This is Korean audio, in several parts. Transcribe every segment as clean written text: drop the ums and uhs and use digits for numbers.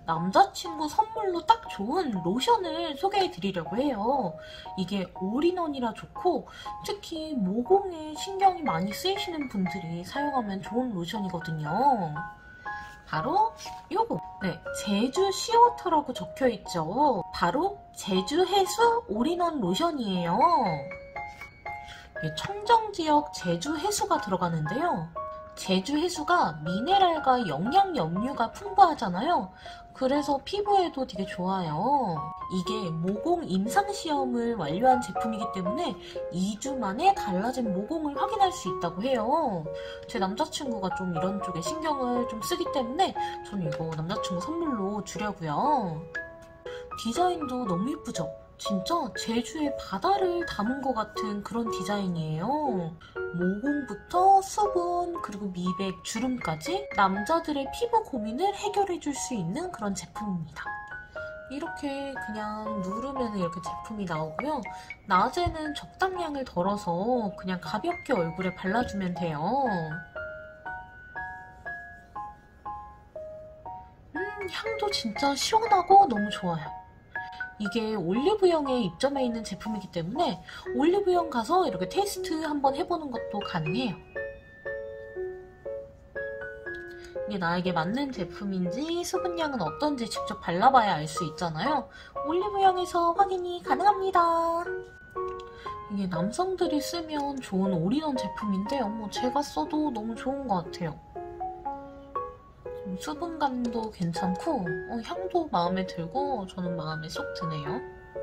남자친구 선물로 딱 좋은 로션을 소개해 드리려고 해요. 이게 올인원이라 좋고 특히 모공에 신경이 많이 쓰이시는 분들이 사용하면 좋은 로션이거든요. 바로 요거. 네, 제주 시워터라고 적혀있죠. 바로 제주 해수 올인원 로션이에요. 청정지역 제주 해수가 들어가는데요. 제주 해수가 미네랄과 영양 염류가 풍부하잖아요. 그래서 피부에도 되게 좋아요. 이게 모공 임상시험을 완료한 제품이기 때문에 2주 만에 갈라진 모공을 확인할 수 있다고 해요. 제 남자친구가 좀 이런 쪽에 신경을 좀 쓰기 때문에 저는 이거 남자친구 선물로 주려고요. 디자인도 너무 예쁘죠? 진짜 제주의 바다를 담은 것 같은 그런 디자인이에요. 모공부터 수분, 그리고 미백, 주름까지 남자들의 피부 고민을 해결해줄 수 있는 그런 제품입니다. 이렇게 그냥 누르면 이렇게 제품이 나오고요. 낮에는 적당량을 덜어서 그냥 가볍게 얼굴에 발라주면 돼요. 향도 진짜 시원하고 너무 좋아요. 이게 올리브영에 입점해 있는 제품이기 때문에 올리브영 가서 이렇게 테스트 한번 해보는 것도 가능해요. 이게 나에게 맞는 제품인지 수분량은 어떤지 직접 발라봐야 알 수 있잖아요. 올리브영에서 확인이 가능합니다. 이게 남성들이 쓰면 좋은 올인원 제품인데 제가 써도 너무 좋은 것 같아요. 수분감도 괜찮고 향도 마음에 들고 저는 마음에 쏙 드네요.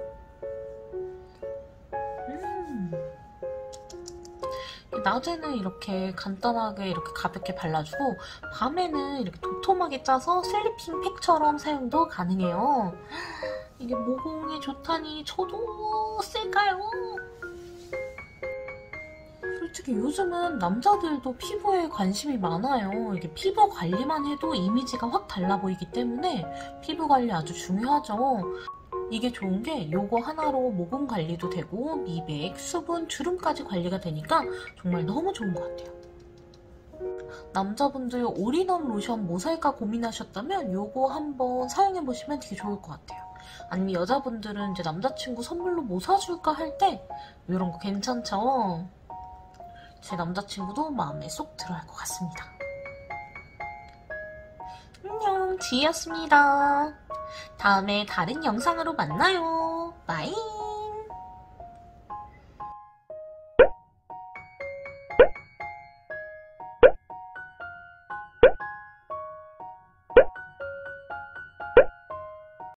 낮에는 이렇게 간단하게 이렇게 가볍게 발라주고 밤에는 이렇게 도톰하게 짜서 슬리핑 팩처럼 사용도 가능해요. 이게 모공에 좋다니 저도 쓸까요? 솔직히 요즘은 남자들도 피부에 관심이 많아요. 이게 피부 관리만 해도 이미지가 확 달라 보이기 때문에 피부 관리 아주 중요하죠. 이게 좋은 게 요거 하나로 모공 관리도 되고 미백, 수분, 주름까지 관리가 되니까 정말 너무 좋은 것 같아요. 남자분들 올인원 로션 뭐 살까 고민하셨다면 요거 한번 사용해보시면 되게 좋을 것 같아요. 아니면 여자분들은 이제 남자친구 선물로 뭐 사줄까 할 때 이런 거 괜찮죠? 제 남자친구도 마음에 쏙 들어갈 것 같습니다. 안녕, 지희였습니다. 다음에 다른 영상으로 만나요. 바이.